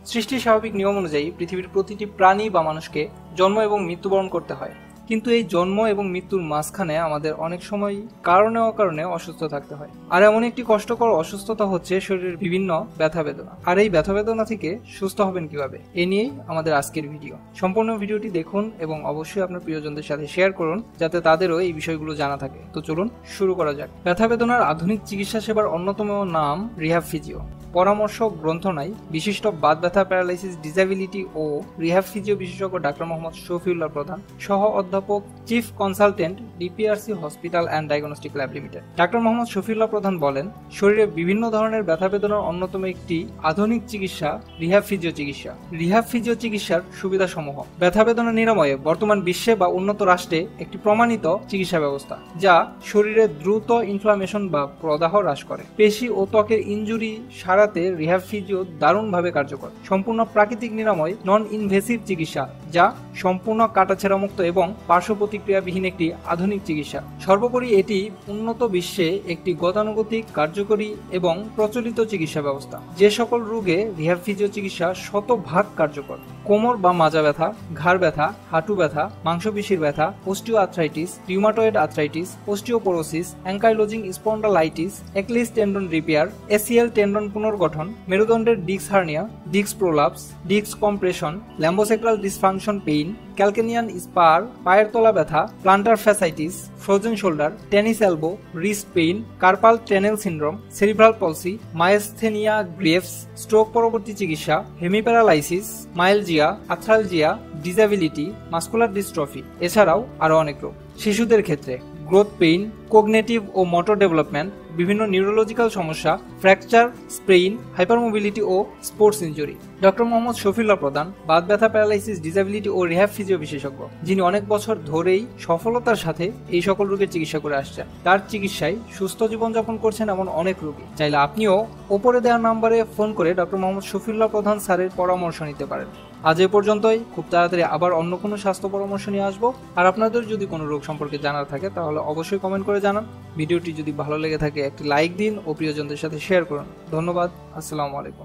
সৃষ্টির স্বাভাবিক নিয়ম অনুযায়ী পৃথিবীর প্রতিটি প্রাণী বা মানুষকে জন্ম এবং মৃত্যুবরণ করতে হয়, কিন্তু এই জন্ম এবং মৃত্যুর মাঝখানে আমাদের অনেক সময় কারণে অকারণে অসুস্থ থাকতে হয়। আর এমন একটি কষ্টকর অসুস্থতা হচ্ছে শরীরের বিভিন্ন ব্যথা বেদনা। আর এই ব্যথা বেদনা থেকে সুস্থ হবেন কিভাবে, এ নিয়েই আমাদের আজকের ভিডিও। সম্পূর্ণ ভিডিওটি দেখুন এবং অবশ্যই আপনার প্রিয়জনদের সাথে শেয়ার করুন যাতে তাদেরও এই বিষয়গুলো জানা থাকে। তো চলুন শুরু করা যাক। ব্যথা বেদনার আধুনিক চিকিৎসা সেবার অন্যতম নাম রিহ্যাব ফিজিও। পরামর্শ গ্রন্থনায় বিশিষ্ট বাত ব্যথা, প্যারালাইসিস, ডিসএবিলিটি ও রিহ্যাব ফিজিও বিশেষজ্ঞ ডাক্তার মোহাম্মদ শফিউল্লাহ প্রধান, সহ অধ্যাপক, chief consultant, DPRC hospital and diagnostic lab limited. Doctor Mohammad Shafiullah Pradhan বলেন, শরীরে বিভিন্ন ধরনের ব্যথা বেদনার অন্যতম একটি আধুনিক চিকিৎসা রিহ্যাব ফিজিও চিকিৎসা। রিহ্যাব ফিজিও চিকিৎসার সুবিধাসমূহ: ব্যথা বেদনা নিরাময়ে বর্তমান বিশ্বে বা উন্নত রাষ্ট্রে একটি প্রমাণিত চিকিৎসা ব্যবস্থা, যা শরীরে দ্রুত ইনফ্লামেশন বা প্রদাহ হ্রাস করে। পেশি ও ত্বকের ইনজুরি সারাতে রিহ্যাব ফিজিও দারুণভাবে কার্যকর। সম্পূর্ণ প্রাকৃতিক নিরাময়, নন ইনভেসিভ চিকিৎসা, যা সম্পূর্ণ কাটাছেঁড়া মুক্ত এবং পার্শ্ব প্রতিক্রিয়াবিহীন একটি আধুনিক চিকিৎসা। সর্বোপরি এটি উন্নত বিশ্বে একটি গতানুগতিক, কার্যকরী এবং প্রচলিত চিকিৎসা ব্যবস্থা। যে সকল রোগে রিহ্যাব ফিজিও চিকিৎসা শতভাগ কার্যকর: কোমর বা মাজা ব্যথা, ঘাড় ব্যথা, হাঁটু ব্যথা, মাংসপেশির ব্যথা, osteoarthritis, rheumatoid arthritis, osteoporosis, ankylosing spondylitis, Achilles tendon repair, ACL tendon পুনর্গঠন, মেরুদণ্ডের disc hernia, disc prolapse, disc compression, lumbosacral dysfunction pain, calcanean spur, পায়ের তলা ব্যথা, plantar fasciitis, frozen shoulder, tennis elbow, wrist pain, carpal tunnel syndrome, cerebral palsy, myasthenia gravis, stroke পরবর্তী চিকিৎসা, hemiparalysis, myalgia, arthralgia, disability, muscular dystrophy, এছাড়াও আরও অনেক রোগ। শিশুদের ক্ষেত্রে গ্রোথ পেইন, কোগনিটিভ ও মোটর ডেভেলপমেন্ট, বিভিন্ন নিউরোলজিক্যাল সমস্যা, ফ্র্যাকচার, স্প্রেইন, হাইপারমোবিলিটি ও sports injury. Doctor Mohammad Shafiullah Pradhan বাত ব্যথা, প্যারালাইসিস, ডিসএবিলিটি ও রিহ্যাব ফিজিও বিশেষজ্ঞ, যিনি অনেক বছর ধরেই সফলতার সাথে এই সকল রোগের চিকিৎসা করে আসছেন। তার চিকিৎসায় সুস্থ জীবনযাপন করছেন এমন অনেক রোগী। চাইলে আপনিও ওপরে দেওয়া নাম্বারে ফোন করে ডক্টর মোহাম্মদ শফিউল্লাহ প্রধান স্যারের পরামর্শ নিতে পারেন। আজ এ পর্যন্তই। খুব তাড়াতাড়ি আবার অন্য কোনো স্বাস্থ্য পরামর্শ নিয়ে আসবো। আর আপনাদের যদি কোনো রোগ সম্পর্কে জানার থাকে তাহলে অবশ্যই কমেন্ট করে জানান। ভিডিওটি যদি ভালো লেগে থাকে একটি লাইক দিন ও প্রিয়জনদের সাথে শেয়ার করুন। ধন্যবাদ। আসসালামু আলাইকুম।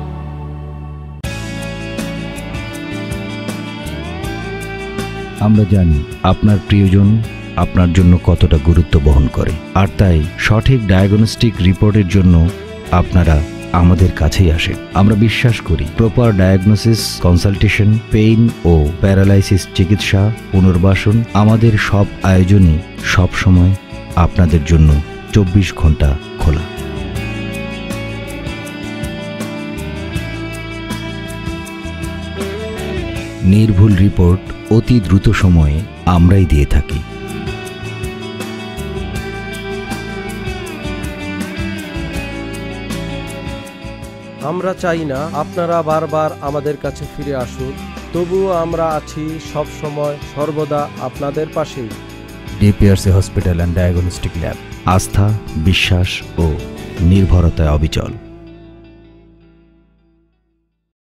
আমরা জানি আপনার প্রিয়জন আপনার জন্য কতটা গুরুত্ব বহন করে, আর তাই সঠিক ডায়াগনস্টিক রিপোর্টের জন্য আপনারা আমাদের কাছেই আসেন। আমরা বিশ্বাস করি প্রপার ডায়াগনোসিস, কনসালটেশন, পেইন ও প্যারালাইসিস চিকিৎসা, পুনর্বাসন, আমাদের সব আয়োজনই সবসময় আপনাদের জন্য 24 ঘন্টা খোলা। নির্ভুল রিপোর্ট অতি দ্রুত সময়ে আমরাই দিয়ে থাকি। আমরা চাই না আপনারা বারবার আমাদের কাছে ফিরে আসুন, তবুও আমরা আছি সব সময় সর্বদা আপনাদের পাশেই। DPRC hospital and diagnostic lab, আস্থা, বিশ্বাস ও নির্ভরতায় অবিচল।